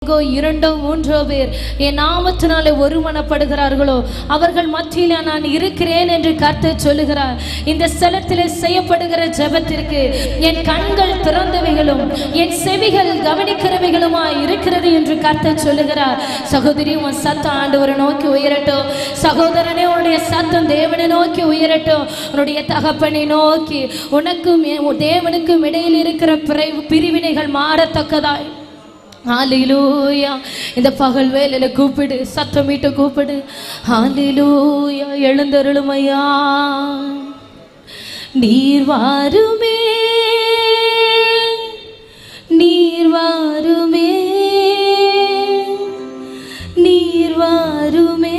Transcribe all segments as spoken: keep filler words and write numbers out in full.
இரண்டோ மூன்றோ பேர் என் நாமத்தினாலே ஒருமனப்படுகிறார்களோ அவர்கள் மத்தியில நான் இருக்கிறேன் என்று கர்த்தர் சொல்லுகிறார். இந்த ஸ்தலத்தில் செய்யப்படுகிற ஜெபத்திற்கு என் கண்கள் திறந்தவைகளும் என் செவிகள் கவனிக்கிறவைகளுமாய் இருக்கிறது என்று கர்த்தர் சொல்லுகிறார். சகோதரி, உன் சத்தம் ஆண்டவரை நோக்கி உயரட்டும். சகோதரனே, உன்னுடைய சத்தம் தேவனை நோக்கி உயரட்டும். உன்னுடைய தகப்பனை நோக்கி உனக்கும் தேவனுக்கும் இடையில் இருக்கிற பிரிவினைகள் மாறத்தக்கதாய் ஹல்லேலூயா இந்த பகல் வேளையில கூப்பிடு, சத்தமிட்டு கூப்பிடு. ஹல்லேலூயா. எழுந்தருளும் ஐயா, நீர் வாருமே, நீர் வாருமே, நீர் வாருமே,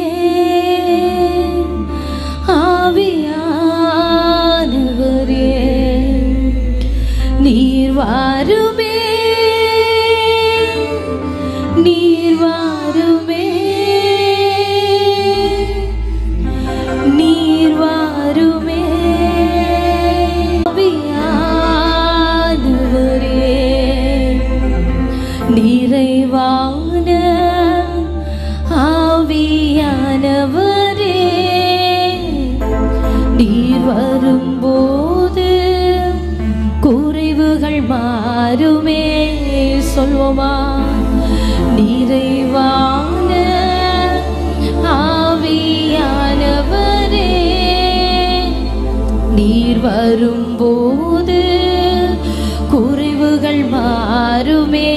ஆவியானவரே நீர் வாருமே, நீர் வாருமே, நீர் வாருமே, ஆவியானவரே நிறைவான ஆவியானவரே நீர் வரும்போது குறைவுகள் மாறுமே. சொல்வோமா? நிறைவான ஆவியானவரே நீர் வரும்போது குறைவுகள் மாறுமே.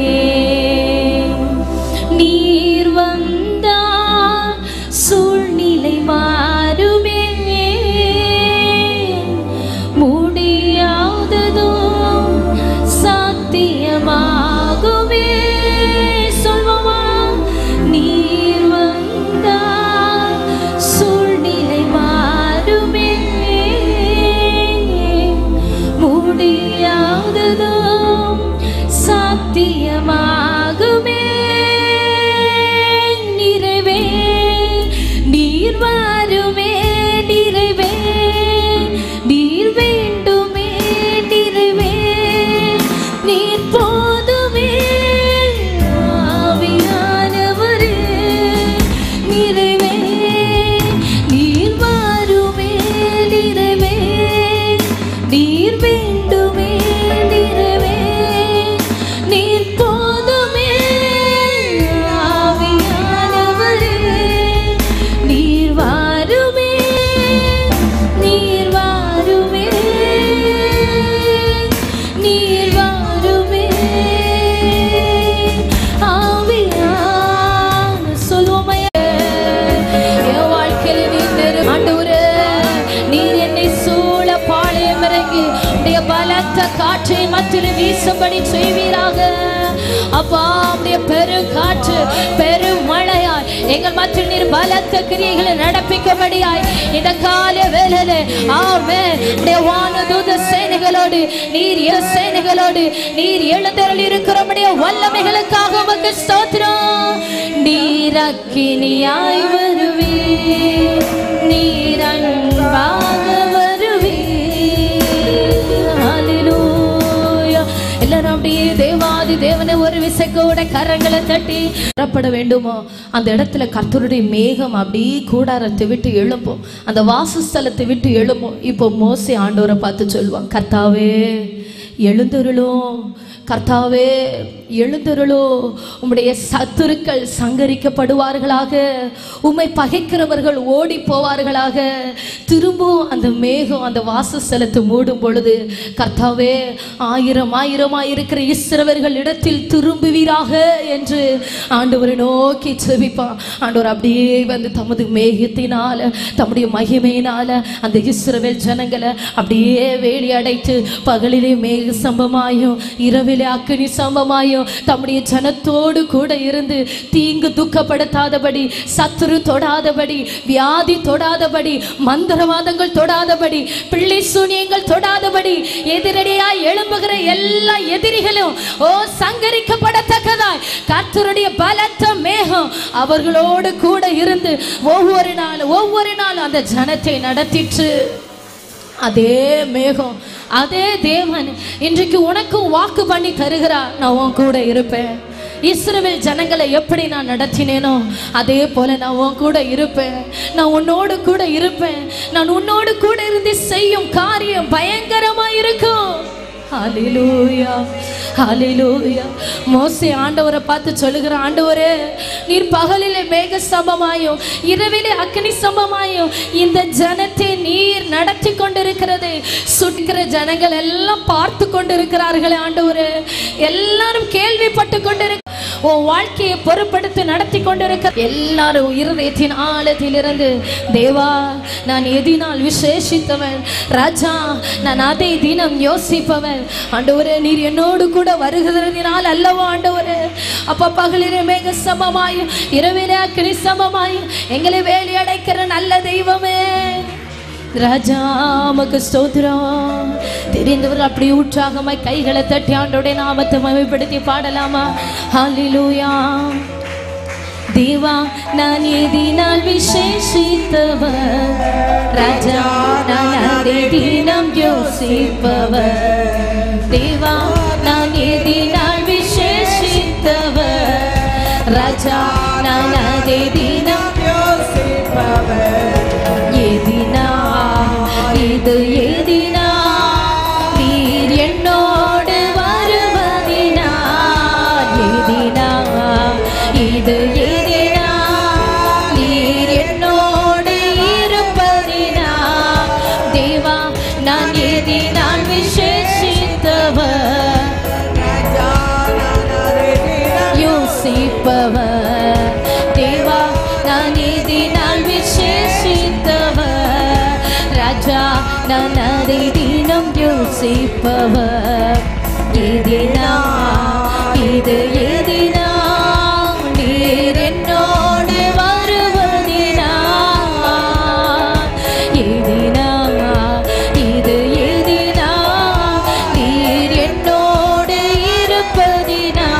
நீர் வந்தால் சூழ்நிலை மாறுமே. முடியாததோ சாத்தியமாகுமே. சொல்வோமா? நீர் வந்தால் சூழ்நிலை மாறுமே. முடியாததோ சாத்தியமாகுமே. நிறைவே நீர் வாருமே, நிறைவே நீர் வேண்டுமே, நிறைவே நீர் போதுமே. ஆவியானவரே நிறைவே நீர் வாருமே, நிறைவே நீர் வேண்டுமே, நிறைவே நீர் போதுமே. ஆவியானவரே நீர் வாருமே, நீர் வாருமே, நீர் வாருமே. ஆவியான சொல்லுவோமையா, என் வாழ்க்கையில நீர் ஆண்டவரே, நீர் என்னை சூழ பாளையம் இறங்கி உடைய பலத்த காற்றை மத்தியில் வீசும்படி செய்வீராக. அப்பா, உடைய பெரும் காற்று பெரும் மழையாய் எங்கள் மத்தியில் நீர் பலத்த கிரியைகளை நடப்பிக்கும்படியாய் இந்த கால வேளையில ஆமென் உடைய வானதூத சேனைகளோடு நீர் சேனைகளோடு நீர் எழுந்தருளி இருக்கிறபடிய வல்லமைகளுக்காக உமக்கு ஸ்தோத்திரம். நீர் அக்கினியாய் வருவே, நீர் அன்பாக வருவே. ஹல்லேலூயா. எல்லாரும் அப்படியே தேவாதி தேவனை ஒரு விசைக்கூட கரங்களை தட்டி புறப்பட வேண்டுமோ அந்த இடத்துல கர்த்தருடைய மேகம் அப்படியே கூடாரத்தை விட்டு எழும்பும், அந்த வாசஸ்தலத்தை விட்டு எழும்பும். இப்போ மோசே ஆண்டவரை பார்த்து சொல்வான், கர்த்தாவே எழுந்தருளும், கர்த்தாவே எழுந்தருளோ, உம்முடைய சத்துருக்கள் சங்கரிக்கப்படுவார்களாக, உம்மை பகைக்கிறவர்கள் ஓடி போவார்களாக. திரும்பவும் அந்த மேகம் அந்த வாசஸ்தலத்தை மூடும் பொழுது கர்த்தாவே ஆயிரம் ஆயிரமாய் இருக்கிற இஸ்ரவேலர்கள் இடத்தில் திரும்புவீராக என்று ஆண்டவரை நோக்கி செபிப்பான். ஆண்டவர் அப்படியே வந்து தமது மேகத்தினால தம்முடைய மகிமையினால அந்த இஸ்ரவேல் ஜனங்களை அப்படியே வேலி அடைத்து பகலிலே மேக சம்பமாயும் இரவிலே அக்கினி சம்பமாயும் தம்முடைய ஜனத்தோடு கூட இருந்து தீங்கு துக்கப்படுத்தாதபடி, சத்துரு தொடாதபடி, வியாதி தொடாதபடி, மந்திரவாதங்கள் தொடாதபடி, பிள்ளை சூனியங்கள் தொடாதபடி, எதிரடியாய் எழும்புகிற எல்லா எதிரிகளும் ஓ சங்கரிக்கப்படத்தக்கதாய் கர்த்தருடைய பலத்த மேகம் அவர்களோடு கூட இருந்து ஒவ்வொரு நாளும் ஒவ்வொரு நாளும் அந்த ஜனத்தை நடத்திற்று. அதே மேகம் அதே தேவன் இன்றைக்கு உனக்கும் வாக்கு பண்ணி தருகிறார், நான் உன் கூட இருப்பேன். இஸ்ரவேல் ஜனங்களை எப்படி நான் நடத்தினேனோ அதே போல நான் உன் கூட இருப்பேன். நான் உன்னோடு கூட இருப்பேன். நான் உன்னோடு கூட இருந்து செய்யும் காரியம் பயங்கரமா இருக்கும். ஹல்லேலூயா, ஹல்லேலூயா. மோசே ஆண்டவரை பார்த்து சொல்லுகிற, ஆண்டவரே நீர் பகலிலே மேக சம்பமாயும் இரவிலே அக்னி சம்பமாயும் இந்த ஜனத்தை நீர் நடத்தி கொண்டிருக்கிறதை சுற்றுகிற ஜனங்கள் எல்லாம் பார்த்து கொண்டிருக்கிறார்களே ஆண்டவரே, எல்லாரும் கேள்விப்பட்டு கொண்டிருக்க உன் வாழ்க்கையை பொறுப்படுத்தி நடத்தி கொண்டிருக்க எல்லாரும் இருதயத்தின் ஆழத்திலிருந்து, தேவா நான் எதினால் விசேஷித்தவன், ராஜா நான் அதை தினம் யோசிப்பவன், ஆண்டவரே நீர் என்னோடு கூட வருகிறதினால் அல்லவா ஆண்டவரே. அப்ப பகலிலே மேக சமமாயும் இரவிலே அக்கினி சமமாயும் எங்களை வேலி அடைக்கிற நல்ல தெய்வமே, ராஜா உமக்கு ஸ்தோத்திரம். தெரிந்தவர்கள் அப்படி உற்சாகமாய் கைகளை தட்டி ஆண்டவருடைய நாமத்தை மகிமைப்படுத்தி பாடலாமா? ஹல்லேலூயா. தேவா நான் எதினால் விசேஷித்தவர், ராஜா நான் அதை தினம் யோசிப்பவர், தேவா நான் எதினால் விசேஷித்தவர், ராஜா நான் அதை தினம் யோசிப்பவர். எதினா இது எதினா நீர் என்னோடு வருவதினா, எதினா இது எதினா நீர் என்னோடு இருப்பதினா, தேவா நான் எதினால் விசேஷித்தவர், யோசிப்பவர், தேவா நான் எதினால் விசேஷித்தவர், ராஜா நான் அதை தினம் யோசிப்பவர். எதினா இது எதினா நீர் என்னோடு வருவதினா, எதினா இது எதினா நீர் என்னோடு இருப்பதினா,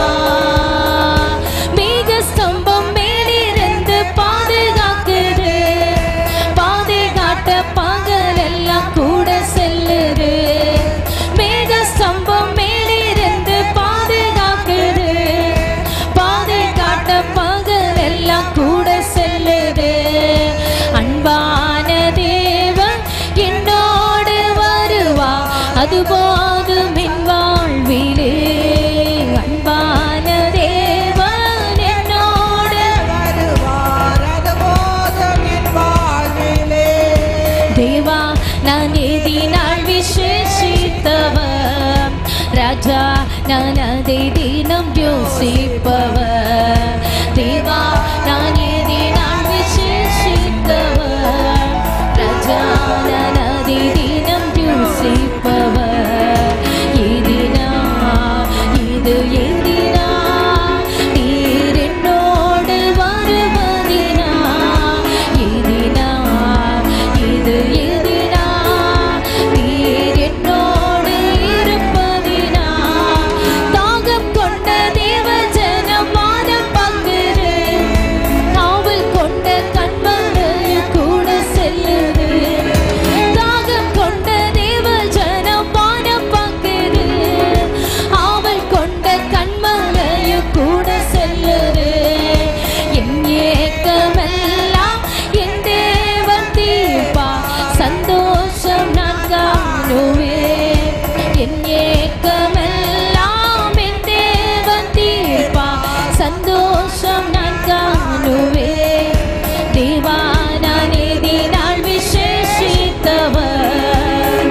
மேக ஸ்தம்பம் மேலிருந்து பாதுகாக்குது, பாதுகாட்ட பகலெல்லாம் கூட செல்லுது, மேக ஸ்தம்பம் மேலிருந்து பாதுகாக்குது, பாதுகாட்ட பகலெல்லாம் கூட செல்லுது, அன்பான தேவன் என்னோடு வருவா அது போதும் என் வாழ்விலே, அன்பான தேவன் என்னோடு வருவார் அது போதும் என் வாழ்விலே, தேவா நான் எதினால் விசேஷித்தவர், ராஜா நான் அதை தினம் யோசிப்பவர், தேவா நான் எதினால் விசேஷித்தவர், ராஜா நான் அதை தினம் யோசிப்பவர். எதினா இது எதினா நீர் என்னோடு வருவதினா, எதினா இது எதினா நீர் என்னோடு இருப்பதினா, தாகம் கொண்ட தேவ ஜனம் வானம் பங்குது, காவல் கொண்ட கண்மலை கூட செல்லுது, தாகம் கொண்ட தேவ ஜனம் வானம் பங்குது, ஆவல் கொண்ட கண்மலை கூட செல்லுது, என் ஏக்கமெல்லாம் என் தேவன் தீர்ப்பா சந்தோஷம் நான் காணுவேன், என் ஏக்கமெல்லாம் என் தேவன் தீர்ப்பா சந்தோஷம் நான் காணுவேன், தேவா நான் எதினால் விசேஷித்தவர்.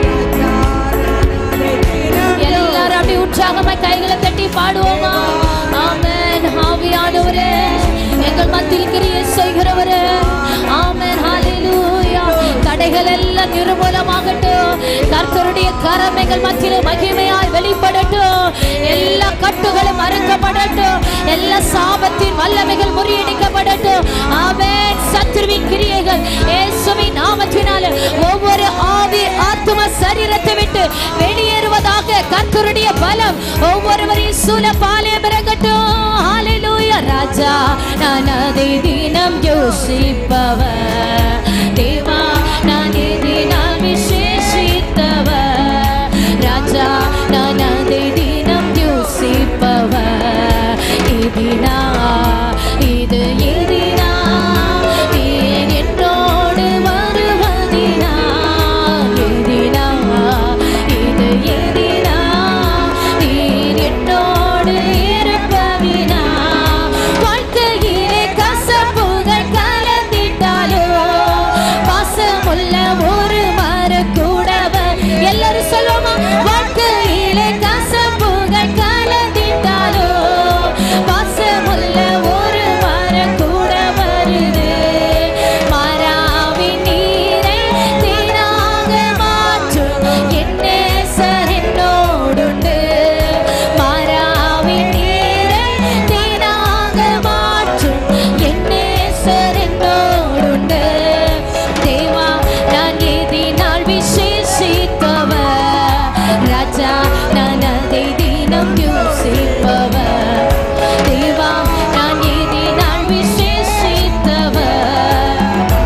எல்லாரும் அப்படி உற்சாகமா கைகளை தட்டி பாடுவோமா? ஆமென். ஆவியானவரே எங்கள் மத்தியில் கிரியை செய்கிறவரே, ஆமென். ஹல்லேலூயா. தடைகள் எல்லாம் நிர்மூலமாகட்டும், கர்த்தருடைய கரம் எங்கள் மத்தியில் மகிமையாய் வெளிப்படட்டும், எல்லா கட்டுகளும் அறுக்கப்படட்டும், எல்லா சாபத்தின் வல்லமைகள் முறியடிக்கப்படட்டும், ஆமென். சத்துருவின் கிரியைகள் இயேசுவின் நாமத்தினால ஒவ்வொரு ஆவி ஆத்தும சரீரத்தை விட்டு வெளியேறுவதாக கர்த்தருடைய பலம் ஒவ்வொருவரையும் சூழ பாளையம் இறங்கட்டும். ஹல்லேலூயா. ராஜா நான் அதை தினம் யோசிப்பவர், தேவா நான் எதினால் விசேஷித்தவர், ராஜா நான் அதை தினம் யோசிப்பவர், எதினா இது எதினா நீர் என்னோடு வருவதினா எதினா இது எதினா நீர் என்னோடு இருப்பதினா வாழ்க்கையிலே கசப்புகள் கலந்திட்டாலோ பாசமுள்ள ஒரு மர கூடவர் எல்லாரும் சொல்லுமா வாழ்க்கையிலே கசப்புகள் கலந்திட்டாலோ பாசமுள்ள ஒரு மர கூட வருது மாறாவின் நீரை தேனாக மாற்றும் என் நேசர் என்னோடுண்டு மாறாவின் நீரை தேனாக மாற்றும் என் நேசர் என்னோடுண்டு தேவா நான் எதினால் விசேஷித்தவர் ராஜா நான் அதை தினம் யோசிப்பவர் தேவா நான் எதினால் விசேஷித்தவர்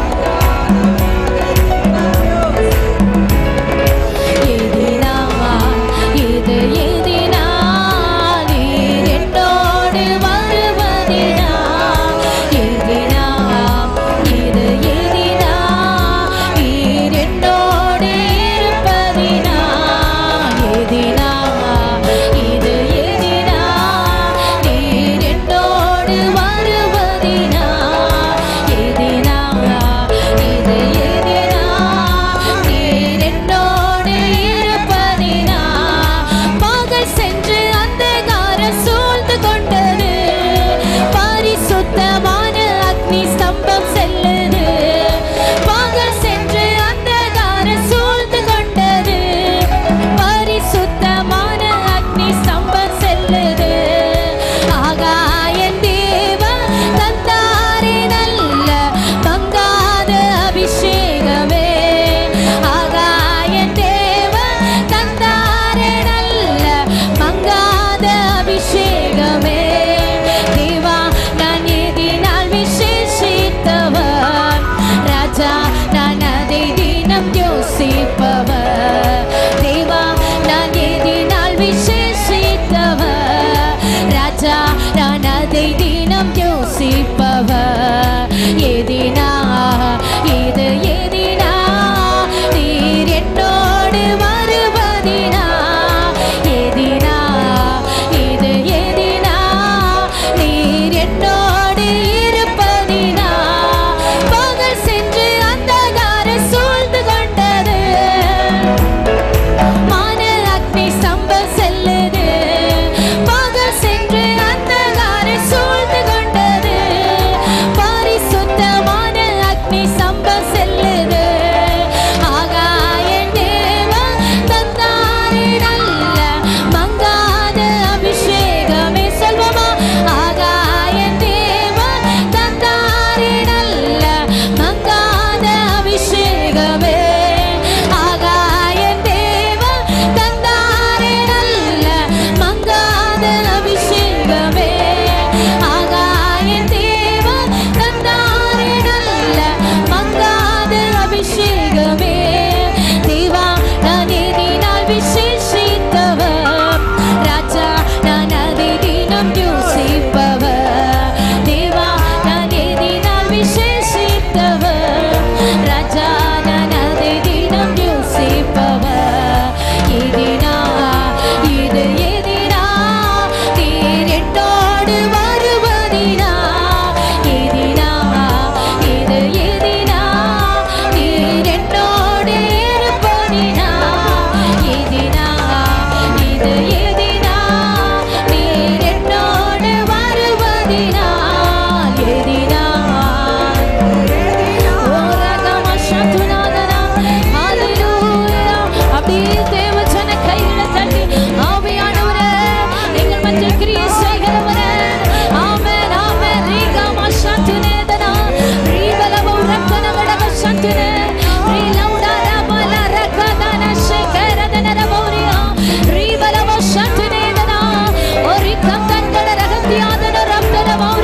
எதினா இது எதினா நீர் என்னோடு வருவதினா எதினா இது எதினா நீர் என்னோடு இருப்பதினா எதினா இது எதினா நீர் என்னோடு வருவதினா எதினா இது எதினா நீர் என்னோடு இருப்பதினா பகல் சென்று அந்தகாரம் சூழ்ந்து கொண்டது பரிசுத்தமான அக்னி ஸ்தம்பம் செல்லுது பகல் சென்று அந்தகாரம் சூழ்ந்து கொண்டது பரிசுத்தமான அக்னி ஸ்தம்பம் செல்லுது ஆகாயன் தேவன் தந்தாரே நல்ல மங்காத அபிஷேகமே ஆகாயன் தேவன் தந்தாரே நல்ல மங்காத அபிஷேகமே தேவா நான் எதினால் விசேஷித்தவர் ராஜா நான் அதை தினம் யோசிப்பவர் தேவா நான் எதினால் விசேஷித்தவர் ராஜா நான் அதை தினம் யோசிப்பவர் எதினா இது எதினா நீர் என்னோடு வருவதினா எதினா இது எதினா நீர் என்னோடு இருப்பதினா பகல் சென்று அந்தகாரம் சூழ்ந்து கொண்டது மான அக்னி ஸ்தம்பம் செல்லுது பகல் சென்று அந்தகாரம் சூழ்ந்து கொண்டது பரிசுத்தமான அக்னி ஸ்தம்பம் செல்லுது ஆகாயன் தேவன் தந்தாரே நல்ல மங்காத அபிஷேகமே சொல்வோமா ஆகாயன் தேவன் தந்தாரே நல்ல மங்காத அபிஷேகமே ஆகாயன் தேவன் தந்தாரே நல்ல மங்காத அபிஷேகமே ஆகாயன் தேவன் தந்தாரே நல்ல மங்காத அபிஷேகமே தேவா நான் எதினால் விசேஷித்தவர் ராஜா நான் அதை தினம் யோசிப்பவர் தேவா நான் எதினால் விசேஷித்தவர் ராஜா நான் அதை தினம் யோசிப்பவர் எதினா இது எதினா நீர் என்னோடு வருவதினா எதினா இது எதினா நீர் என்னோடு இருப்பதினா எதினா இது எதினா நீர் என்னோடு வருவதினா எதினா அப்படியே தேவஜன கைகளை தட்டி ஆவியானவரே எங்கள் மத்தியில் கிரியை செய்கிறவரே ஆமென் ஆமென் ரீகமா சத்துனேதனா ரீபலவ ரக்கனவடவ சத்துனே ரீலௌடார பல ரக்கதன ஷேகரதன ரபோரியா ரீபலவ சத்துனேதனா ஓரிக்கம் கண்டட ரகத்தியாதன ரப்தன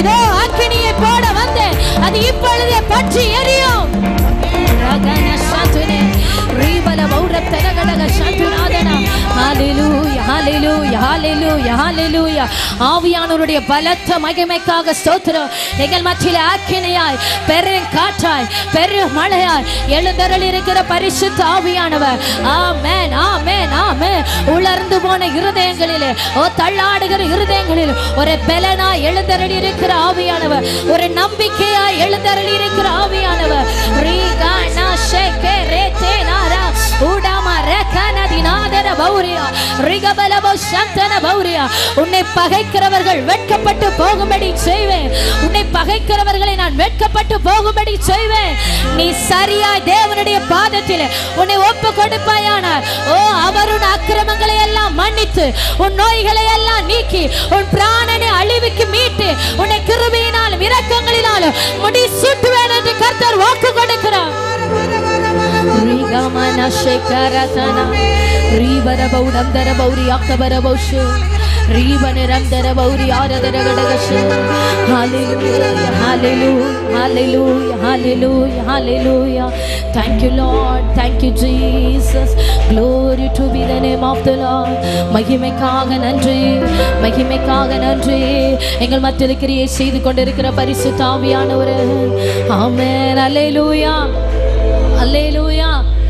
இதோ அக்கினியை போட வந்தேன், அது இப்பொழுதே பற்றி எரியும். ஆவியானவருடைய பலத்த மகிமைக்காக ஸ்தோத்திரம். எங்கள் மத்தியிலே அக்கினியாய் பெரும் காற்றாய் பெரும் மழையாய் எழுந்தருளி இருக்கிற பரிசுத்த ஆவியானவர். ஆமென் ஆமென் ஆமென். உலர்ந்து போன இருதயங்களிலே, ஓ தள்ளாடுகிற இருதயங்களில் ஒரு பலனாய் எழுந்தருளி இருக்கிற ஆவியானவர், ஒரு நம்பிக்கையாய் எழுந்தருளி இருக்கிற ஆவியானவர். உன்னை பகைக்கிறவர்கள் வெட்கப்பட்டு போகும்படி செய்வேன். உன்னை பகைக்கிறவர்களை நான் வெட்கப்பட்டு போகும்படி செய்வேன். நீ சரியாய் தேவனுடைய பாதத்தில் உன்னை ஒப்பு கொடுப்பாயானார், ஓ அவர் உன் அக்கிரமங்களை எல்லாம் மன்னித்து உன் நோய்களை எல்லாம் நீக்கி உன் பிராணனை அழிவுக்கு மீட்டு உன்னை கிருபையினாலும் இரக்கங்களினாலும் முடி சூட்டுவேன் என்று கர்த்தர் வாக்கு கொடுக்கிறார். Rigamana shekaratana Ribara baudam dara bauri akabara baushu Ribaneram dara bauri aradara gadagashu. Hallelujah, hallelujah, hallelujah, hallelujah, hallelujah. Thank you Lord, thank you Jesus. Glory to be the name of the Lord. மகிமைக்காக நன்றி, மகிமைக்காக நன்றி. எங்கள் மத்தியில் கிரியை செய்து கொண்டிருக்கிற பரிசுத்த ஆவியானவரே, ஆமென். அல்லேலூயா, அல்லேலூயா.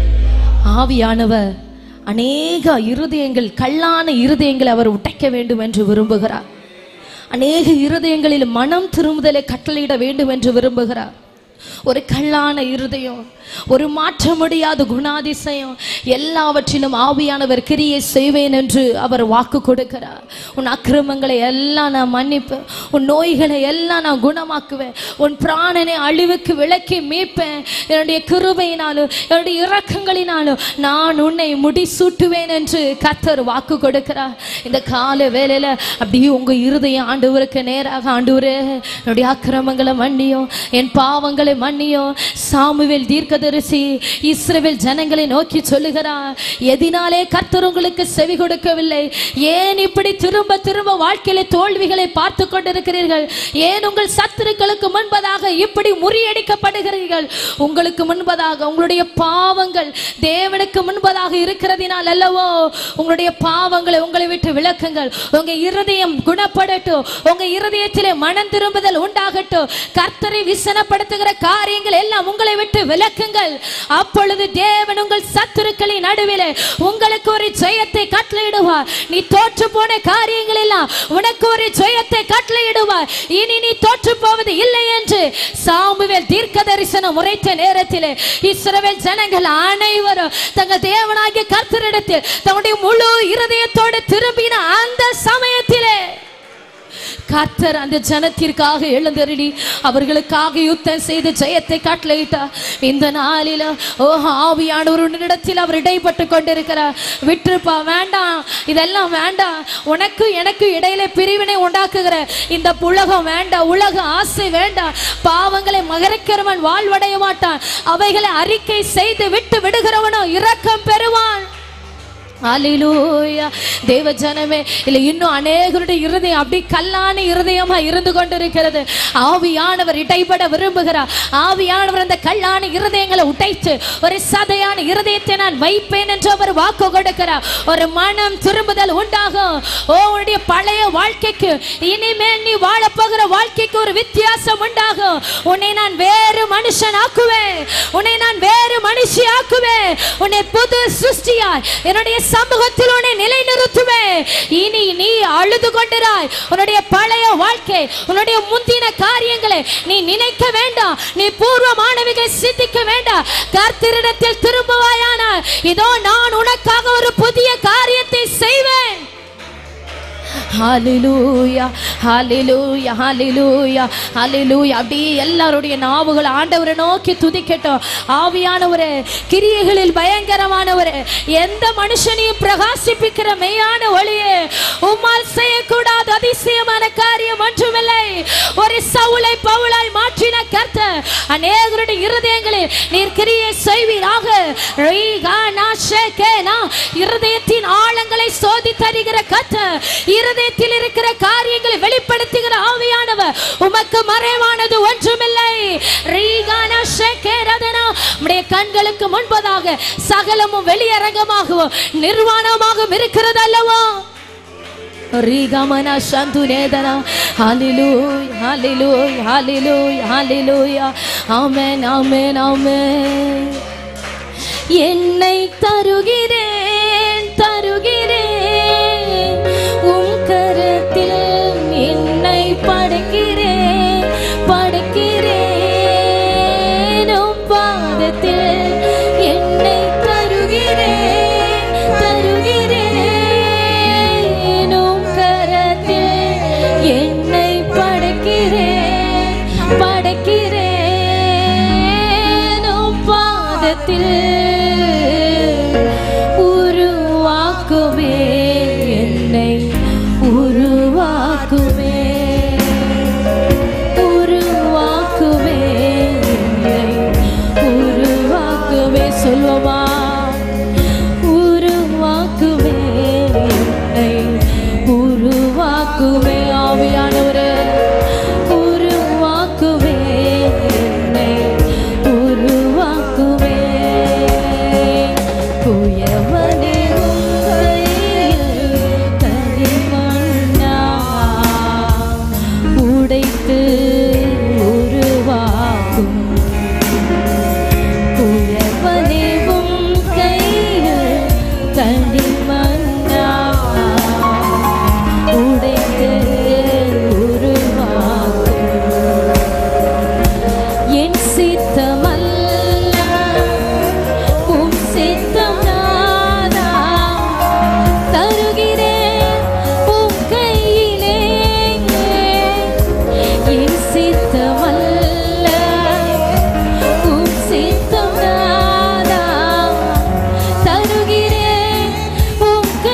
ஆவியானவர் அநேக இருதயங்கள், கல்லான இருதயங்களை அவர் உடைக்க வேண்டும் என்று விரும்புகிறார். அநேக இருதயங்களில் மனம் திரும்புதலை கட்டளையிட வேண்டும் என்று விரும்புகிறார். ஒரு கல்லான இருதயம், ஒரு மாற்ற முடியாத குணாதிசயம், எல்லாவற்றிலும் ஆவியானவர் கிரியை செய்வேன் என்று அவர் வாக்கு கொடுக்கிறார். உன் அக்கிரமங்களை எல்லாம் நான் மன்னிப்பேன், உன் நோய்களை எல்லாம் நான் குணமாக்குவேன், உன் பிராணனை அழிவுக்கு விலக்கி மீட்பேன், என்னுடைய கிருபையினாலும் என்னுடைய இரக்கங்களினாலும் நான் உன்னை முடிசூட்டுவேன் என்று கர்த்தர் வாக்கு கொடுக்கிறார். இந்த கால வேளையில அப்படியே உங்க இருதயம் ஆண்டவருக்கு நேராக, ஆண்டவரே என்னுடைய அக்கிரமங்களை மன்னியும், என் பாவங்களை மன்னியும். சாமுவேல் தீர்க்கதரிசி இஸ்ரவேல் ஜனங்களை நோக்கி சொல்லுகிறார், எதினாலே கர்த்தர் உங்களுக்கு செவி கொடுக்கவில்லை? ஏன் இப்படி திரும்ப திரும்ப வாழ்க்கையில தோல்விகளை பார்த்து கொண்டிருக்கிறீர்கள்? ஏன் உங்கள் சத்துருக்களுக்கு முன்பதாக இப்படி முறியடிக்கப்படுகிறீர்கள்? உங்களுக்கு முன்பதாக உங்களுடைய பாவங்கள் தேவனுக்கு முன்பதாக இருக்கிறதினால் அல்லவோ. உங்களுடைய பாவங்களை உங்களை விட்டு விலக்குங்கள். உங்க இருதயம் குணப்படட்டும், உங்க இருதயத்திலே மனம் திரும்புதல் உண்டாகட்டும். கர்த்தரை விசனப்படுத்துகிற காரியங்கள் எல்லாம் உங்களை விட்டு விலக்குங்கள். அப்பொழுது தேவன் உங்கள் சத்துருக்களின் நடுவிலே உங்களுக்கு ஒரு ஜெயத்தை கட்டளையிடுவார். நீ தோற்று போன காரியங்கள் எல்லாம் உனக்கு ஒரு ஜெயத்தை கட்டளையிடுவார். இனி நீ தோற்று போவது இல்லை என்று சாமுவேல் தீர்க்க தரிசனம் உரைத்த நேரத்திலே இஸ்ரவேல் ஜனங்கள் அனைவரும் தங்கள் தேவனாகிய கர்த்தரிடத்தில் தங்களுடைய முழு இருதயத்தோடு திரும்பின அந்த சமயத்திலே கர்த்தர் அந்த ஜனத்திற்காக எழுந்தருளி அவர்களுக்காக யுத்தம் செய்து ஜெயத்தை கட்டளையிட்டார். இந்த நாளில ஓ ஆவியானவரிடத்தில் அவர் இடைப்பட்டு கொண்டிருக்கிறார். விட்டுப்பா, வேண்டாம், இதெல்லாம் வேண்டாம், உனக்கு எனக்கு இடையில பிரிவினை உண்டாக்குகிற இந்த உலகம் வேண்டாம், உலக ஆசை வேண்டாம். பாவங்களை மகரிக்கிறவன் வாழ்வடைய மாட்டான், அவைகளை அறிக்கை செய்து விட்டு விடுகிறவனோ இரக்கம் பெறுவான். அல்லேலூயா. தேவ ஜனமே, இல்லை இன்னும் அநேகருடைய இருதயம் அப்படி கல்லான இருதயமா இருந்து கொண்டிருக்கிறது. ஆவியானவர் இடைப்பட விரும்புகிறார். ஆவியானவர் அந்த கல்லான இருதயங்களை உடைத்து ஒரு சதையான இருதயத்தை நான் வைப்பேன் என்று அவர் வாக்கு கொடுக்கிறார். ஒரு மனம் திரும்புதல் உண்டாகும். ஓ உன்னுடைய பழைய வாழ்க்கைக்கு இனிமேல் நீ வாழப்போகிற வாழ்க்கைக்கு ஒரு வித்தியாசம் உண்டாகும். உன்னை நான் வேறு மனுஷன் ஆக்குவேன், உன்னை நான் வேறு மனுஷி ஆக்குவேன், உன்னை புது சிருஷ்டியாய் என்னுடைய சமூகத்தில் உன்னை நிலைநிறுத்துவேன். இனி நீ அழுது கொண்டிராய். உன்னுடைய பழைய வாழ்க்கை, உன்னுடைய முந்தின காரியங்களை நீ நினைக்க வேண்டாம், நீ பூர்வமானவைகளை சிந்திக்க வேண்டாம். கர்த்தரிடத்தில் திரும்புவாயானால் இதோ நான் உனக்காக ஒரு புதிய காரியத்தை செய்வேன். ஹalleluya, ஹalleluya, ஹalleluya, ஹalleluya. அப்படியே எல்லாருடைய நாவுகள் ஆண்டவரை நோக்கி துதிக்கட்டும். ஆவியானவரே, கிரியைகளில் பயங்கரமானவரே, எந்த மனுஷனையும் பிரகாசிப்பிக்கிற மெய்யான ஒளியே, உம்மால் செய்யக்கூடாத அதிசயமான காரியம் ஒன்றுமில்லை. ஒரு சவுலை பவுலாய் மாற்றின கர்த்தர் அநேகருடைய இருதயங்களில் நீர் கிரியை செய்வீராக. இருதயத்தின் ஆழங்களை சோதி தருகிற கர்த்தர், இருதய இருதயத்தில் இருக்கிற காரியங்களை வெளிப்படுத்துகிற ஆவியானவர் உமக்கு மறைவானது ஒன்றுமில்லை. உம்முடைய கண்களுக்கு முன்பதாக சகலமும் வெளியரங்கமாகவும் நிர்வாணமாகவும் இருக்கிறது அல்லவா? Rigamana Shantunedana, hallelujah, hallelujah, hallelujah, hallelujah, amen, amen, amen. என்னை தருகிறேன் தருகிறேன் உம் கரத்தில், என்னை படைக்கிறேன் படைக்கிறேன் உம் பாதத்தில், என்னை தருகிறேன் தருகிறேன் உம் கரத்தில், என்னை படைக்கிறேன் படைக்கிறேன் உம் பாதத்தில். உருவாக்குவே என்னை உருவாக்குவே உருவாக்குவே என்னை உருவாக்குவே சொல்லுவா. உருவாக்குவே என்னை உருவாக்குவே ஆவியானவரே, உருவாக்குவே என்னை உருவாக்குவே. குயவனே உடைத்து உருவாக்கும், குயவனேவும் கையில் களிமண்ணா உடைத்து உருவாக்கும். என் சித்தமல்ல உம் சித்தம் நானா, தருகிறேன் உம் கையிலே. என் சித்தமல்ல உம் சித்தம் நானா, தருகிறேன் உம் கையிலே.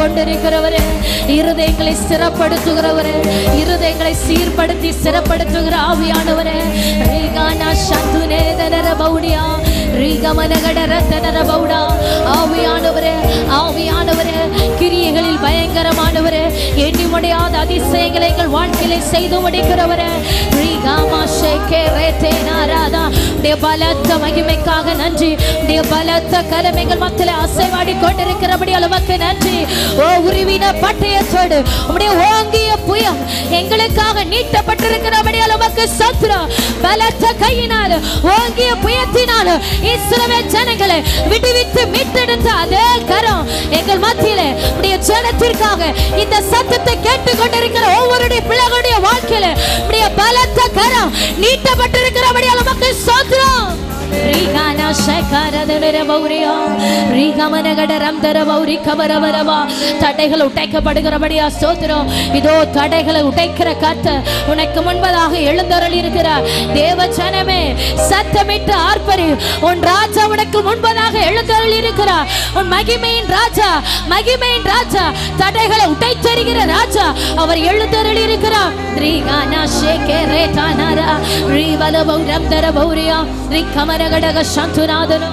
கொண்டிருக்கிறவரே, இருதயங்களை ஸ்திரப்படுத்துகிறவரே, இருதயங்களை சீர்படுத்தி ஸ்திரப்படுத்துகிற ஆவியானவரே, ரீகானா சந்துனேதனர பௌடியா ரீகமனகடரத்தனர பௌடா, ஆவியானவரே, ஆவியானவரே, கிரியைகளில் பயங்கரமானவரே, எண்ணி முடியாத அதிசயங்களை எங்கள் வாழ்க்கையிலே செய்து முடிக்கிறவரே, ரீகாமா ஷேகே ரேதேனாராதா, உடைய பலத்த மகிமைக்காக நன்றி. உடைய பலத்த கலமைகள் மத்தியிலே அசைவாடி கொண்டிருக்கிறபடி அளவுக்கு நன்றி. ஓ உருவின பட்டயத்தோடு உடைய ஓங்கிய புயம் எங்களுக்காக நீட்டப்பட்டிருக்கிறபடி அளவுக்கு சத்துரம். பலத்த கையினால் ஓங்கிய புயத்தினால் இஸ்ரவேல் ஜனங்களை விடுவித்து மீட்டெடுத்த அதே கரம் எங்கள் மத்தியிலே உடைய ஜனத்திற்காக இந்த சத்தத்தை கேட்டுக் கொண்டிருக்கிற ஒவ்வொருடைய பிள்ளைகளுடைய வாழ்க்கையில உடைய பலத்த கரம் நீட்டப்பட்டிருக்கிறபடி அளவுக்கு சத்துரம். ரீகானா ஷேகாரதனர பௌரியா ரீகமனகடரம் தர பௌரி கபரவரவா, தடைகள் உடைக்கப்படுகிறபடியா ஸ்தோத்திரம். இதோ தடைகளை உடைக்கிற கர்த்தர் உனக்கு முன்பதாக எழுந்தருளி இருக்கிறார். தேவ ஜனமே சத்தமிட்டு ஆர்ப்பரி, உன் ராஜா உனக்கு முன்பதாக எழுந்தருளி இருக்கிறார். உன் மகிமையின் ராஜா, மகிமையின் ராஜா, தடைகளை உடைத்தெறிகிற ராஜா அவர் எழுந்தருளி இருக்கிறார். ரீகானா ஷேகே ரேதானாரா ரீவலபௌரம் தர பௌரியா ரீகமனகடக சந்துநாதனோ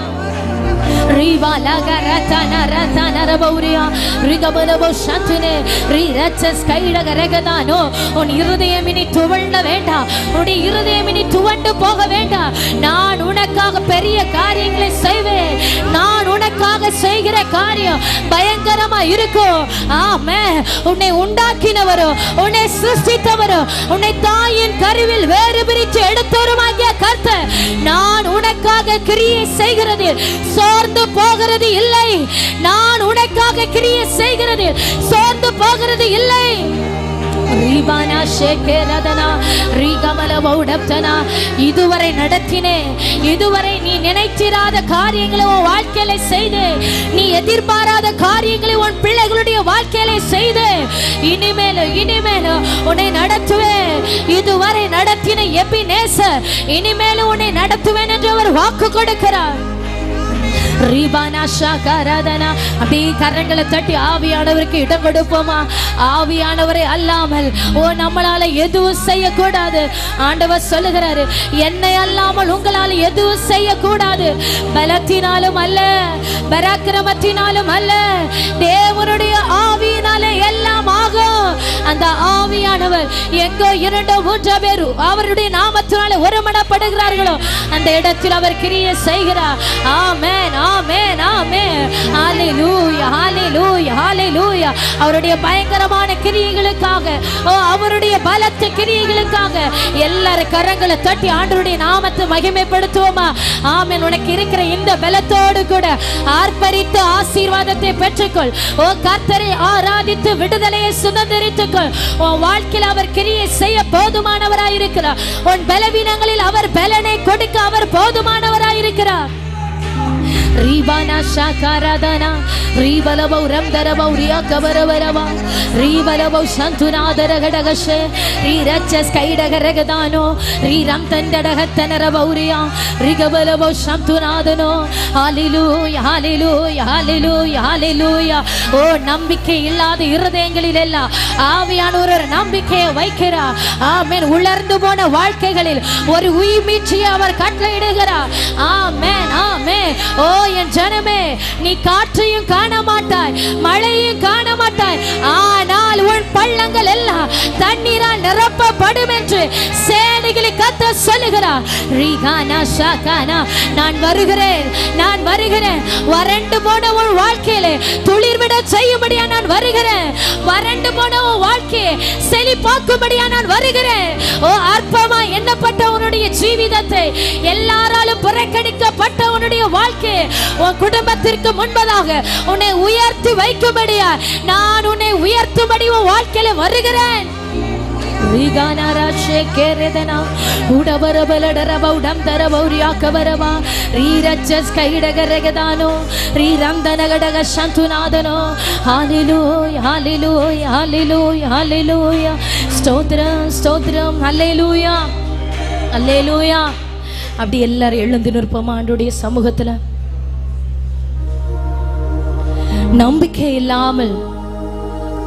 உன் இருதயம் இனி துவண்ட வேண்டாம், உன்னுடைய இருதயம் இனி துவண்டு போக வேண்டாம். நான் உனக்காக பெரிய காரியங்களை செய்வேன். நான் உனக்காக செய்கிற காரியம் பயங்கரமா இருக்கும். ஆமென். உன்னை உண்டாக்கினவரோ, உன்னை சிருஷ்டித்தவரோ, உன்னை தாயின் கருவில் வேறு பிரித்து எடுத்தவருமாகிய கர்த்தர் நான் உனக்காக கிரியை செய்கிறது சோர்ந்து போகிறது இல்லை. நான் உனக்காக கிரியை செய்கிறது சோர்ந்து போகிறது இல்லை. இதுவரை நடத்தினேன், இதுவரை நீ நினைத்திராத காரியங்களை உன் வாழ்க்கையில செய்து, நீ எதிர்பாராத காரியங்களை உன் பிள்ளைகளுடைய வாழ்க்கையில செய்து, இனிமேலும் இனிமேலும் உன்னை நடத்துவேன். இதுவரை நடத்தின எபினேசர் இனிமேலும் உன்னை நடத்துவேன் என்று அவர் வாக்கு கொடுக்கிறார். கரங்களை தட்டி ஆவியானவருக்கு இடம் கொடுப்போமா? ஆவியானவரை அல்லாமல் ஓ நம்மளால எதுவும் செய்யக்கூடாது. ஆண்டவர் சொல்லுகிறாரு, என்னை அல்லாமல் உங்களால் எதுவும் செய்யக்கூடாது. பலத்தினாலும் அல்ல, பராக்கிரமத்தினாலும் அல்ல, தேவனுடைய ஆவியினாலே எல்லாம் ஆகும். அந்த ஆவியானவர் எங்கோ இரண்டோ மூன்றோ பேர் அவருடைய நாமத்தினாலே ஒருமனப்படுகிறார்களோ அந்த இடத்தில் அவர் கிரியை செய்கிறார். ஆமென், ஆமென், ஆமென். ஹல்லேலூயா, ஹல்லேலூயா, ஹல்லேலூயா. அவருடைய பயங்கரமான கிரியைகளுக்காக, ஓ அவருடைய பலத்த கிரியைகளுக்காக எல்லாரும் கரங்களை தட்டி ஆண்டவருடைய நாமத்தை மகிமைப்படுத்துவோமா? ஆமென். உனக்கு இருக்கிற இந்த பலத்தோடு கூட ஆர்ப்பரித்து ஆசீர்வாதத்தை பெற்றுக்கொள். ஓ கர்த்தரை ஆராதித்து விடுதலையை சுதந்திரித்துக்கொள். உன் வாழ்க்கையில் அவர் கிரியை செய்ய போதுமானவராயிருக்கிறார். உன் பலவீனங்களில் அவர் பலனை கொடுக்க அவர் போதுமானவராயிருக்கிறார். ரீபானா ஷாகாராதனா ரீவலபௌ ரம்தரபௌ ரியா கபரவரவா ரீவலபௌ சந்துநாதரகடகஷே ரீரச்சஸ் கைடகரகதானோ ரீரம் தண்டடகத்தனரபௌரியா ரிகபலபௌ சந்துநாதனோ. ஹல்லேலூயா, ஹல்லேலூயா, ஹல்லேலூயா, ஹல்லேலூயா. ஓ நம்பிக்கை இல்லாத இருதயங்களில் எல்லாம் ஆவியானவர் ஒரு நம்பிக்கையை வைக்கிறார். ஆமென். உலர்ந்து போன வாழ்க்கைகளில் ஒரு உயிர்மீட்சியை அவர் கட்டளையிடுகிறார். ஆமென், ஆமென். ஓ என் ஜனமே, நீ காற்றையும் காண மாட்டாய், மழையும் காண மாட்டாய், ஆனால் உன் பள்ளங்கள் எல்லாம் தண்ணீரால் நிரப்பப்படும் என்று சேனைகளை கர்த்தர் சொல்லுகிறார். ரீகானா ஷாகானா நான் வருகிறேன், நான் வருகிறேன். வறண்டு போன உன் வாழ்க்கையிலே துளிர்விட செய்யும்படியா நான் வருகிறேன். வறண்டு போன உன் வாழ்க்கையை செழிப்பாக்கும்படியா நான் வருகிறேன். ஓ அற்பமா எண்ணப்பட்ட உன்னுடைய ஜீவிதத்தை, எல்லாராலும் புறக்கணிக்கப்பட்ட உன்னுடைய வாழ்க்கை, உன் குடும்பத்திற்கு முன்பதாக உன்னை உயர்த்தி வைக்கும்படியா நான் உன்னை உயர்த்தும்படி உன் வாழ்க்கையில வருகிறேன். ரீகானாரா ஷேகேரதனா உடபரபலடரபௌடம் தரபௌரியாக்கவரவா ரீரச்சஸ் கைடகரகதானோ ரீரந்தனகடக சந்துநாதனோ. ஹல்லேலூயா, ஹல்லேலூயா, ஹல்லேலூயா, ஹல்லேலூயா. ஸ்தோத்திரம், ஸ்தோத்திரம். ஹல்லேலூயா, ஹல்லேலூயா. அப்படி எல்லாரும் எழுந்து நிற்போமா ஆண்டவருடைய சமூகத்துல? நம்பிக்கை இல்லாமல்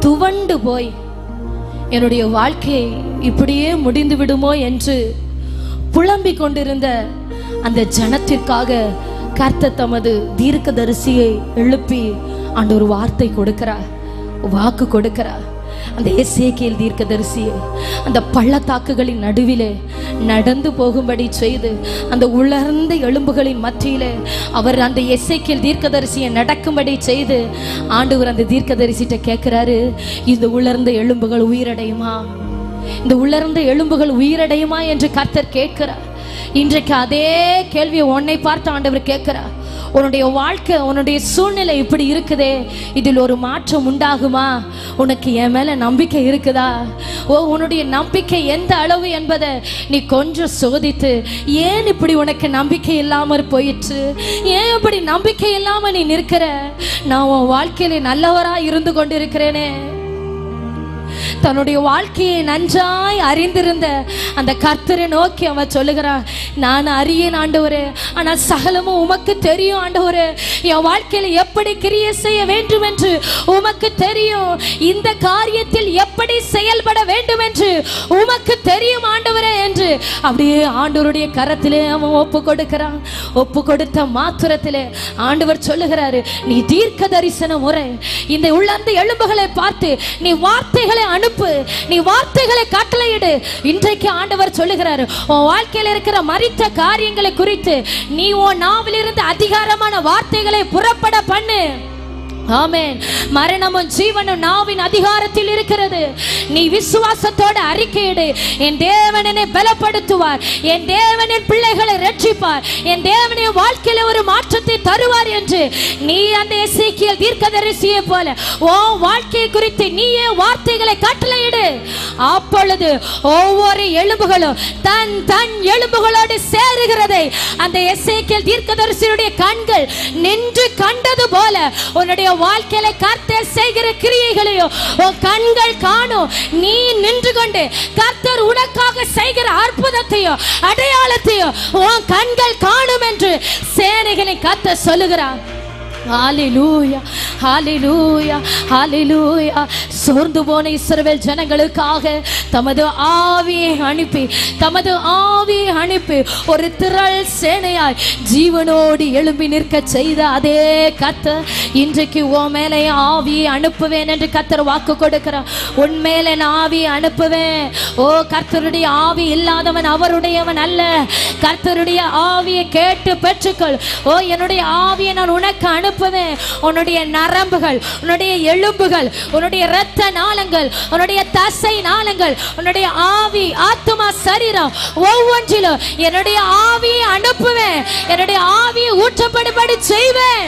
துவண்டு போய் என்னுடைய வாழ்க்கை இப்படியே முடிந்து விடுமோ என்று புலம்பிக் கொண்டிருந்த அந்த ஜனத்திற்காக கர்த்தர் தமது தீர்க்கதரிசியை எழுப்பி ஆண்டவர் வார்த்தை கொடுக்கிறார், வாக்கு கொடுக்கிறார். அந்த எசேக்கியேல் தீர்க்கதரிசியை அந்த பள்ளத்தாக்குகளின் நடுவிலே நடந்து போகும்படி செய்து அந்த உலர்ந்த எலும்புகளின் மத்தியிலே அவர் அந்த எசேக்கியேல் தீர்க்கதரிசியை நடக்கும்படி செய்து ஆண்டவர் அந்த தீர்க்கதரிசிட்ட கேட்கிறாரு, இந்த உலர்ந்த எலும்புகள் உயிரடையுமா, இந்த உலர்ந்த எலும்புகள் உயிரடையுமா என்று கர்த்தர் கேட்கிறார். இன்றைக்கு அதே கேள்வியை உன்னை பார்த்து ஆண்டவர் கேட்கிறார். உன்னுடைய வாழ்க்கை, உன்னுடைய சூழ்நிலை இப்படி இருக்குதே, இதில் ஒரு மாற்றம் உண்டாகுமா? உனக்கு என் மேல நம்பிக்கை இருக்குதா? ஓ, உன்னுடைய நம்பிக்கை எந்த அளவு என்பதை நீ கொஞ்சம் சோதித்து, ஏன் இப்படி உனக்கு நம்பிக்கை இல்லாம போயிற்று, ஏன் இப்படி நம்பிக்கை இல்லாம நீ நிற்கிற? நான் உன் வாழ்க்கையில நல்லவரா இருந்து கொண்டிருக்கிறேனே. தன்னுடைய வாழ்க்கையை நன்றாய் அறிந்திருந்த அந்த கர்த்தரை நோக்கி அவன் சொல்லுகிறான், நான் அறியேன் ஆண்டவரே, ஆனால் சகலமும் உமக்கு தெரியும் ஆண்டவரே. என் வாழ்க்கையில எப்படி கிரியை செய்ய வேண்டும் என்று உமக்கு தெரியும், இந்த காரியத்தில் எப்படி செயல்பட வேண்டும் என்று உமக்கு தெரியும் ஆண்டவரே என்று அப்படியே ஆண்டவருடைய கரத்திலே அவன் ஒப்பு கொடுக்கிறான். ஒப்பு கொடுத்த மாத்திரத்திலே ஆண்டவர் சொல்லுகிறாரு, நீ தீர்க்க தரிசன முறை இந்த உள்ளந்த எலும்புகளை பார்த்து நீ வார்த்தைகளை அனுப்பு, நீ வார்த்தைகளை கட்டளையிடு. இன்றைக்கு ஆண்டவர் சொல்லுகிறாரு, உன் வாழ்க்கையில் இருக்கிற மரித்த காரியங்களை குறித்து நீ உன் நாவிலிருந்து அதிகாரமான வார்த்தைகளை புறப்பட பண்ணு. ஆமென். மரணமும் ஜீவனும் நாவின் அதிகாரத்தில் இருக்கிறது. நீ விசுவாசத்தோட அறிக்கையிடு, என் தேவன் என்னை பலப்படுத்துவார், என் தேவன் என் பிள்ளைகளை ரட்சிப்பார், என் தேவன் என் வாழ்க்கையில ஒரு மாற்றத்தை தருவார் என்று நீ அந்த எசேக்கியேல் தீர்க்கதரிசியை போல உன் வாழ்க்கையை குறித்து நீயே வார்த்தைகளை கட்டளையிடு. அப்பொழுது ஒவ்வொரு எலும்புகளும் தன் தன் எலும்புகளோடு சேருகிறதை அந்த எசேக்கியேல் தீர்க்கதரிசியுடைய கண்கள் நின்று கண்டது போல உன்னுடைய வாழ்க்கையில கர்த்தர் செய்கிற கிரியைகளையும் உன் கண்கள் காணும். நீ நின்று கொண்டு கர்த்தர் உனக்காக செய்கிற அற்புதத்தையும் அடையாளத்தையும் உன் கண்கள் காணும் என்று சேனைகளை கர்த்தர் சொல்லுகிறார். ஹalleluya ஹalleluya ஹalleluya. சோர்ந்து போன இஸ்ரவேல் ஜனங்களுக்காக தமது ஆவியை அனுப்பி தமது ஆவியை அனுப்பி ஒரு திரள் சேனையாய் ஜீவனோடு எழும்பி நிற்க செய்த அதே கர்த்தர் இன்றைக்கு உன் மேலே ஆவியை அனுப்புவேன் என்று கர்த்தர் வாக்கு கொடுக்கிறார். உன் மேலே நான் ஆவியை அனுப்புவேன். ஓ, கர்த்தருடைய ஆவி இல்லாதவன் அவருடையவன் அல்ல. கர்த்தருடைய ஆவியை கேட்டு பெற்றுக்கொள். ஓ, என்னுடைய ஆவியை நான் உனக்கு அனுப்புவேன். உன்னுடைய நரம்புகள், உன்னுடைய எலும்புகள், உன்னுடைய இரத்த நாளங்கள், உன்னுடைய தசை நாளங்கள், உன்னுடைய ஆவி, ஆத்துமா, சரீரம் ஒவ்வொன்றிலும் என்னுடைய ஆவியை அனுப்புவேன். என்னுடைய ஆவியை ஊற்றப்படும்படி செய்வேன்.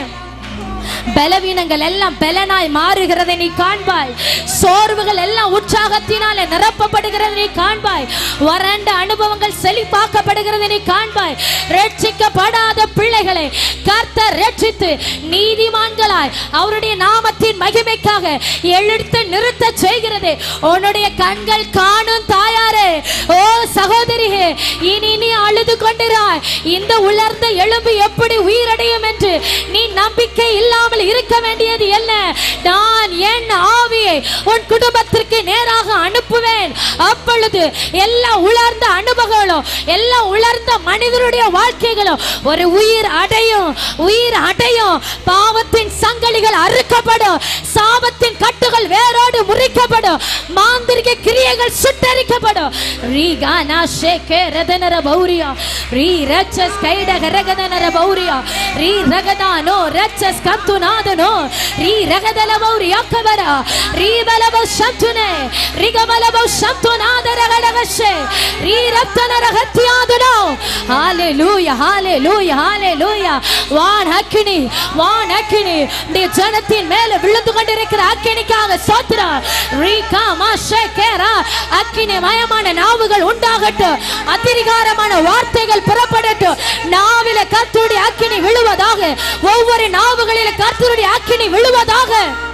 பலவீனங்கள் எல்லாம் பலனாய் மாறுகிறதை நீ காண்பாய். சோர்வுகள் எல்லாம் உற்சாகத்தினால நிரப்பப்படுகிறதை நீ காண்பாய். வறண்ட அனுபவங்கள் செழிப்பாக்கப்படுகிறதை நீ காண்பாய். ரட்சிக்கப்படாத பிள்ளைகளை கர்த்தர் ரட்சித்து நீதிமான்களாய் அவருடைய நாமத்தின் மகிமைக்காக எழுத்து நிறுத்த செய்கிறது உன்னுடைய கண்கள் காணும் தாயாரே. ஓ சகோதரியே, இனி நீ அழுது கொண்டிராய். இந்த உலர்ந்த எலும்பு எப்படி உயிரடையும் என்று நீ நம்பிக்கை இல்லாமல் இருக்க வேண்டியது என்ன? நான் என் ஆவியை உன் குடும்பத்திற்கு நேராக அனுப்புவேன். அப்பொழுது எல்லா உலர்ந்த அனுபவங்களும் எல்லா உலர்ந்த மனிதனுடைய வாழ்க்கைகளும் ஒரு உயிர் அடையும். உயிர் அடையும். பாவத்தின் சங்கலிகள் அறுக்கப்படும். சாபத்தின் கட்டுகள் வேரோடு முறிக்கப்படும். மாந்திரிக கிரியைகள் சுட்டரிக்கப்படும். ரீகானா ஷேகே ரதனர பௌரியா ரீ ரச்சஸ் கைடக ரகதனர பௌரியா ரீ ரகதானோ ரச்சஸ் கந்துநாதனோ ரீ ரகதல பௌரியா கவரா ரீ பலப சத்துனே ரிகமலப சத்துநாதர கடவஷே ரீ ரத்தனர ஹத்யாதனோ. ஹalleluya ஹalleluya ஹalleluya. வான் அக்கினி வான் அக்கினி இந்த ஜனத்தின் மேலே விழுந்து கொண்டிருக்கிற அக்கினிக்காக ஸ்தோத்திரம். ரீகா மாஷேகேரா அக்கினி மயமான நாவுகள் உண்டாகட்டும். அதிகாரமான வார்த்தைகள் புறப்படட்டும். நாவில கர்த்தருடைய அக்கினி விழுவதாக. ஒவ்வொரு நாவுகளில கர்த்தருடைய அக்கினி விழுவதாக.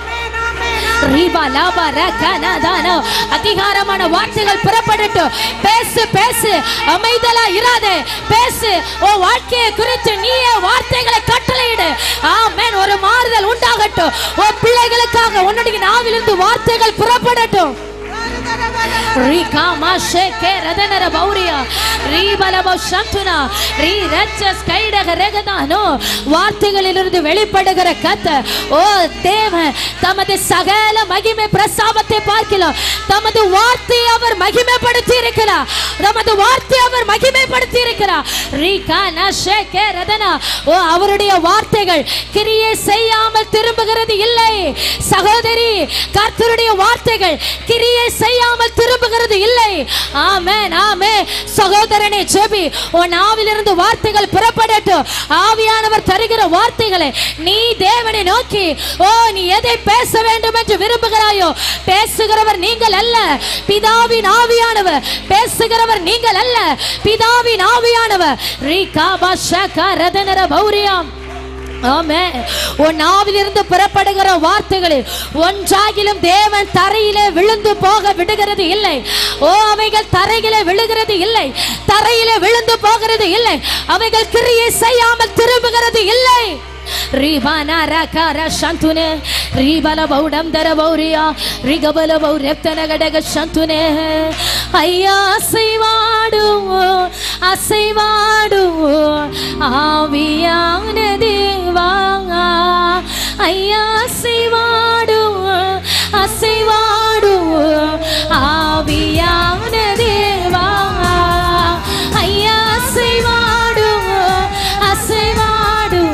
அதிகாரமான வார்த்தைகள் புறப்படட்டும். பேசு பேசு, அமைதலா இராதே. பேசு. உன் வாழ்க்கையை குறித்து நீயே வார்த்தைகளை கட்டளையிடு. ஆமென். ஒரு மாறுதல் உண்டாகட்டும். உன் பிள்ளைகளுக்கு இப்பொழுதாக உன்னுடைய நாவிலிருந்து வார்த்தைகள் புறப்படட்டும். Rika masheke radana bauria ribala bashantuna ri rachas kaidaga regadano வார்த்தைகளிலிருந்து வெளிப்படுகிற கர்த்தர் ஓ தேவன் தமது சகல மகிமை பிரசாபத்தை பார்க்கலாம். தமது வார்த்தையை அவர் மகிமைப்படுத்தி இருக்கிறார். தமது வார்த்தையை அவர் மகிமைப்படுத்தி இருக்கிறார். ரீகா நஷேகே ரதனா ஓ அவருடைய வார்த்தைகள் கிரியை செய்யாமல் திரும்புகிறது இல்லை. சகோதரி கர்த்தருடைய வார்த்தைகள் கிரியை செய்யாமல் திரும்புகிறது இல்லை. ஆமென் ஆமென். சகோதரனே ஜெபி, உன் நாவிலிருந்து வார்த்தைகள் புறப்படட்டும். ஆவியானவர் தருகிற வார்த்தைகளை நீ தேவனை நோக்கி ஓ நீ எதை பேச வேண்டும் என்று விரும்புகிறாயோ பேசுகிறவர் நீங்கள் அல்ல, பிதாவின் ஆவியானவர். பேசுகிறவர் நீங்கள் அல்ல, பிதாவின் ஆவியானவர். ரீகா பாஷகா ரதனர பௌரியாம். ஆமென். உன் நாவிலிருந்து புறப்படுகிற வார்த்தைகளில் ஒன்றாகிலும் தேவன் தரையிலே விழுந்து போக விடுகிறது இல்லை. ஓ அவைகள் தரையிலே விழுகிறது இல்லை, தரையிலே விழுந்து போகிறது இல்லை. அவைகள் கிரியை செய்யாமல் திரும்புகிறது இல்லை. Ribana rakara shantune ribala baudam dara bauria rigabala baureptana gadaga shantune ayya asivadu asivadu aviyana deva ayya asivadu asivadu aviyana deva ayya asivadu asivadu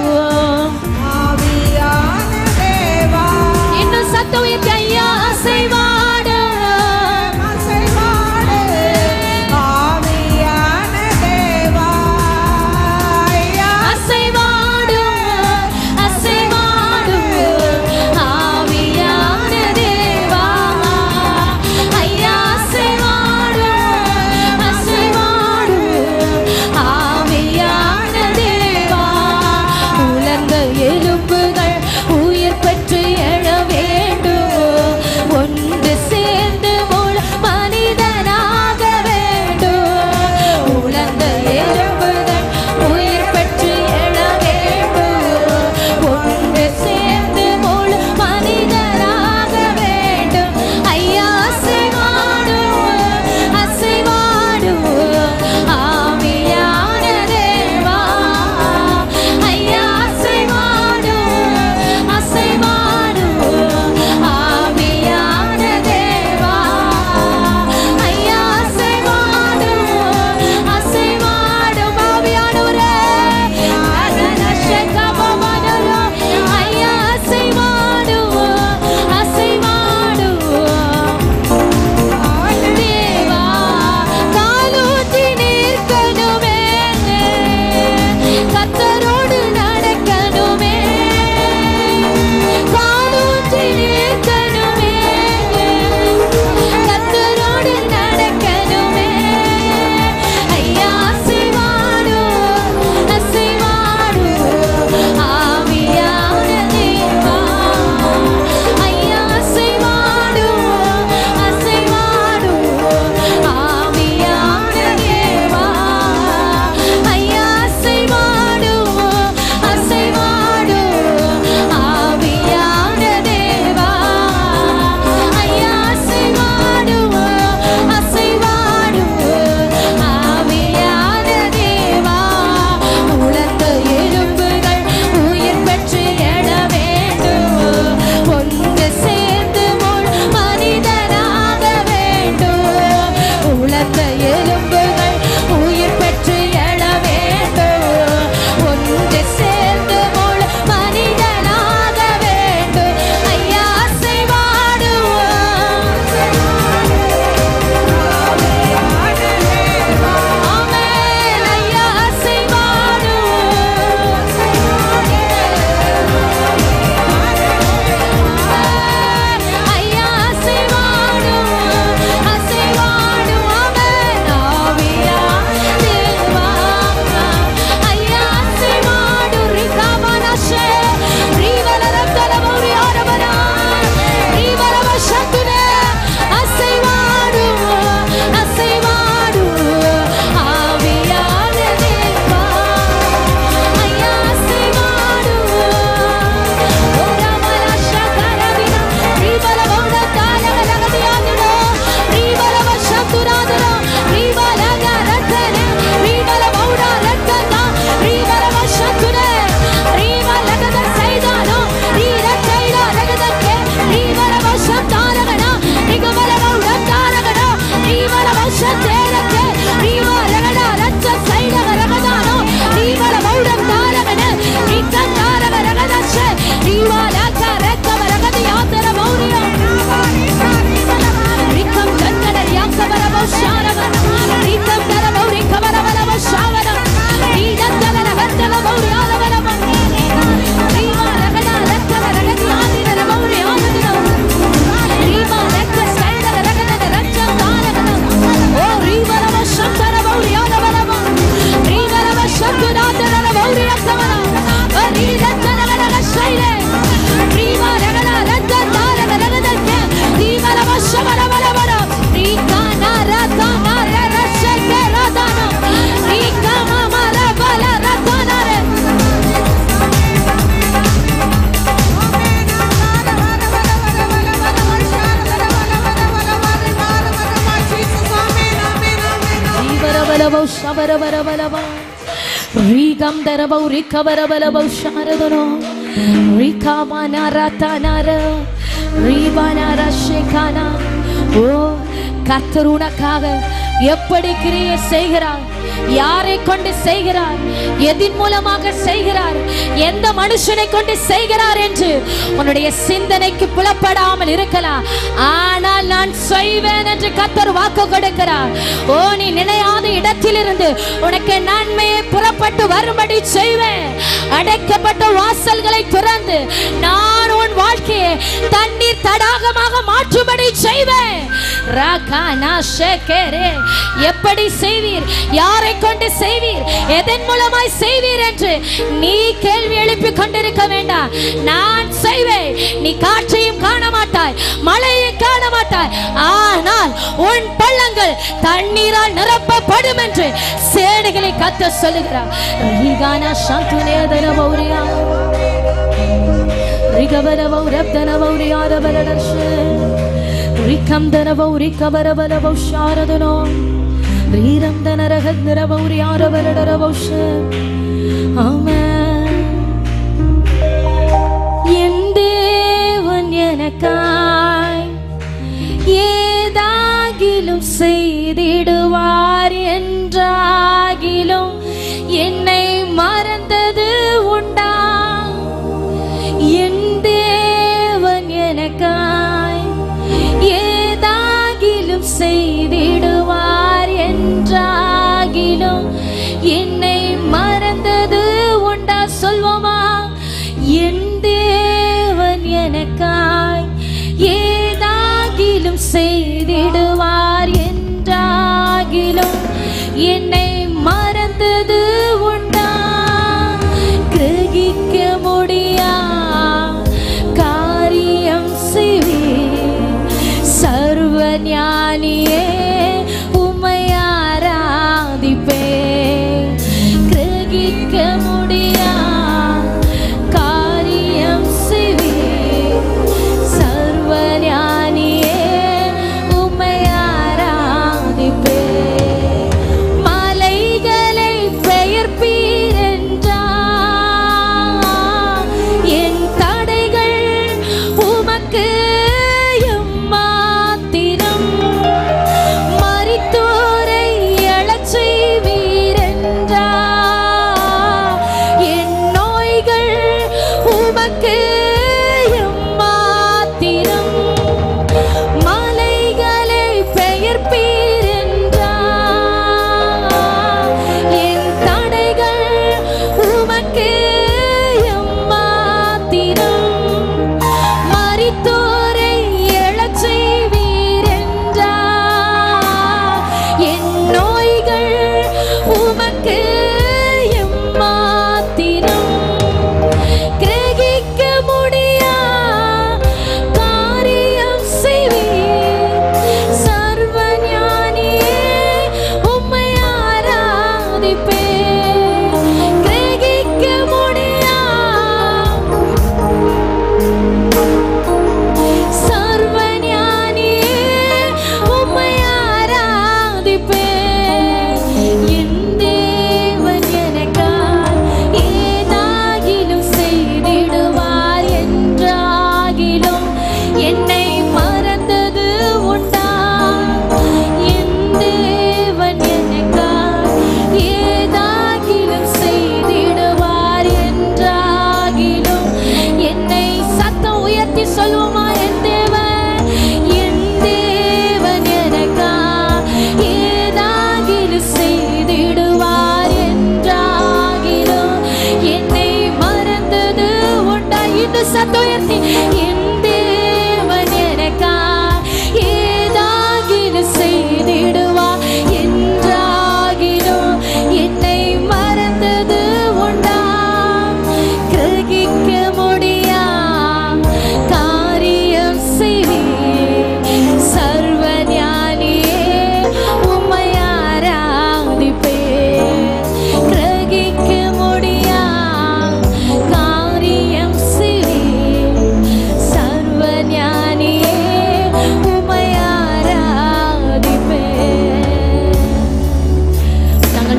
ரபரபௌ ஷபரபரபலபா ரீகம் தரபௌ ரிகபரபலபௌ ஷாரதனோ ரிகாமனரதனர ரீபனரஷேகானா. ஓ கர்த்தர் உனக்காக எப்படி கிரியை செய்கிறார், யாரை கொண்டு செய்கிறார், எதின் மூலமாக செய்கிறார், எந்த மனுஷனை கொண்டு செய்கிறார் என்று உன்னுடைய சிந்தனைக்கு புலப்படாமல் இருக்கலாம். ஆனால் நான் செய்வேன் என்று கர்த்தர் வாக்கு கொடுக்கிறார். ஓ நீ நினையாத இடத்திலிருந்து உனக்கு நன்மையை புறப்பட்டு வரும்படி செய்வேன். அடைக்கப்பட்ட வாசல்களை திறந்து நான் உன் வாழ்க்கையை தண்ணீர் தடாகமாக மாற்றும்படி செய்வேன். எப்படி செய்வீர், யாரை கொண்டு செய்வீர், எதன் மூலமாய் செய்வீர் என்று நீ கேள்வி எழுப்பி கொண்டிருக்க வேண்டாம். நான் செய்வேன். நீ காற்றையும் காண மாட்டாய், மழையும் காண மாட்டாய், ஆனால் உன் பள்ளங்கள் தண்ணீரால் நிரப்பப்படும் என்று சேனைகளை கத்த சொல்லுகிறார். Rikam danavau rikabarabalavu sharadano Riram danarahad niravau riarabaradaravau she. Amen. என் தேவன் எனக்காய் ஏதாகிலும் செய்திடுவார் என்றாகிலும் என்னை மறந்தது உண்டா? என் தேவன் எனக்காய் ஏதாகிலும் செய்திடுவார் என்றாகிலும் என்னை மறந்தது உண்டா? சொல்வோமா? என் தேவன் எனக்காய் ஏதாகிலும் செய்திடுவார் என்றாகிலும் என்னை மறந்தது உண்டா? கிரகிக்க முடியா காரியம் செய்வீர் சர்வ ஞானியே, உம்மை ஆராதிப்பேன். கிரகிக்க முடியா காரியம் செய்வீர் சர்வ ஞானியே, உம்மை ஆராதிப்பேன். மலைகளை பெயர்ப்பீர் என்றார், என் தடைகள் உமக்கு எம்மாத்திரம். மரித்தோரை எழச் செய்வீர் என்றார், என் நோய்கள் உமக்கு எம்மாத்திரம். மலைகளை பெயர்ப்பீர் என்றார், என் தடைகள் உமக்கு எம்மாத்திரம். மரித்தோரை எழச் செய்வீர் என்றார், என் நோய்கள் உமக்கு எம்மாத்திரம். கிரகிக்க முடியா காரியம் செய்வீர் சர்வ ஞானியே, உம்மை ஆராதிப்பேன். கிரகிக்க முடியா சர்வ ஞானியே, உம்மை ஆராதிப்பேன். என் தேவன் எனக்காய் ஏதாகிலும் செய்திடுவார் என்றாகிலும் என்னை மறந்தது உண்டா? என் தேவன் எனக்காய் ஏதாகிலும் செய்திடுவார் என்றாகிலும் என்னை. சத்தம் உயர்த்தி சொல்லுவோமா? என் தேவன், என் தேவன் எனக்காய் ஏதாகிலும் செய்திடுவார் என்றாகிலும் என்னை மறந்தது உண்டா? இன்னும் சத்தம் உயர்த்தி, என் தேவன் எனக்காய் ஏதாகிலும் செய்திடுவார் என்றாகிலும் என்னை மறந்தது உண்டா? கிரகிக்க முடியா காரியம் செய்வீர் சர்வ ஞானியே, உம்மை ஆராதிப்பேன். கிரகிக்க முடியா காரியம் செய்வீர் சர்வ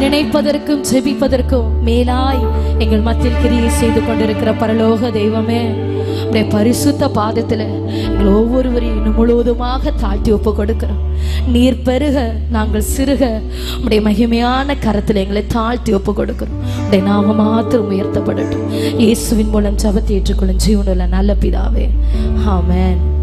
நினைப்பதற்கும் ஜெபிப்பதற்கும் மேலாய் எங்கள் மத்தியில் கிரியை செய்து கொண்டிருக்கிற பரலோக தெய்வமே, உடைய பரிசுத்த பாதத்துல எங்கள் ஒவ்வொருவரையும் இன்னும் முழுவதுமாக தாழ்த்தி ஒப்பு கொடுக்கிறோம். நீர் பெருக நாங்கள் சிறுக உடைய மகிமையான கரத்தில் எங்களை தாழ்த்தி ஒப்பு கொடுக்கிறோம். உடைய நாம மாத்திரம் உயர்த்தப்படட்டும். இயேசுவின் மூலம் ஜெபத்தை ஏற்றுக்கொள்ளும் ஜீவனுள்ள நல்ல பிதாவே, ஆமென்.